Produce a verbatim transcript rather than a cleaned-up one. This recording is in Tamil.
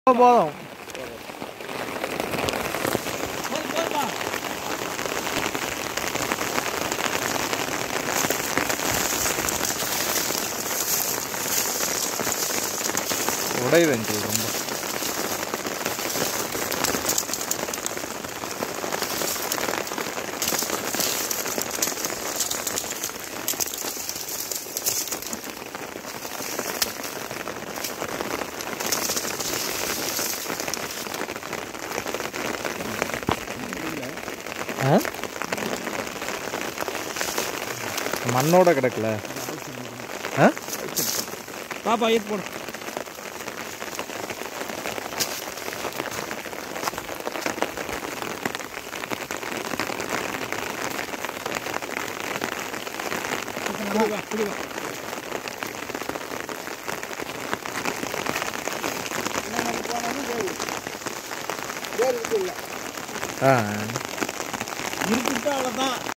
போதும் உடையுது அங்கிள் ரொம்ப. மண்ணோட கிடக்கல. பாப்பா ஏத்து போடு. குடிவா குடிவா. என்ன போனாலும் வேறு வேறு இல்ல. ஆ இருக்குட்டா அவ்வளவுதான்.